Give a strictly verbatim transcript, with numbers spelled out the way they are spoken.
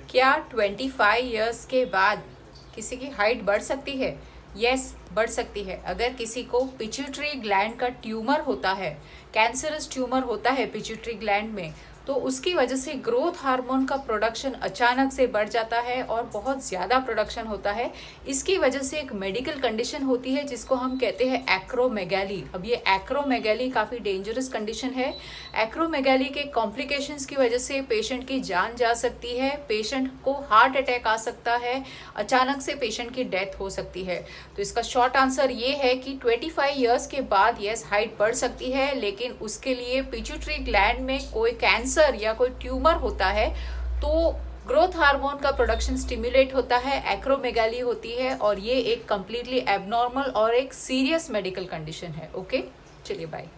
क्या पच्चीस इयर्स के बाद किसी की हाइट बढ़ सकती है? यस, बढ़ सकती है। अगर किसी को पिट्यूटरी ग्लैंड का ट्यूमर होता है, कैंसरस ट्यूमर होता है पिट्यूटरी ग्लैंड में, तो उसकी वजह से ग्रोथ हार्मोन का प्रोडक्शन अचानक से बढ़ जाता है और बहुत ज़्यादा प्रोडक्शन होता है। इसकी वजह से एक मेडिकल कंडीशन होती है जिसको हम कहते हैं एक्रोमेगैली। अब ये एक्रोमेगैली काफ़ी डेंजरस कंडीशन है। एक्रोमेगैली के कॉम्प्लिकेशंस की वजह से पेशेंट की जान जा सकती है, पेशेंट को हार्ट अटैक आ सकता है, अचानक से पेशेंट की डेथ हो सकती है। तो इसका शॉर्ट आंसर ये है कि पच्चीस इयर्स के बाद यस, हाइट बढ़ सकती है, लेकिन उसके लिए पिट्यूटरी ग्लैंड में कोई कैंसर या कोई ट्यूमर होता है तो ग्रोथ हार्मोन का प्रोडक्शन स्टिमुलेट होता है, एक्रोमेगाली होती है, और ये एक कंप्लीटली एबनॉर्मल और एक सीरियस मेडिकल कंडीशन है। ओके, चलिए बाय।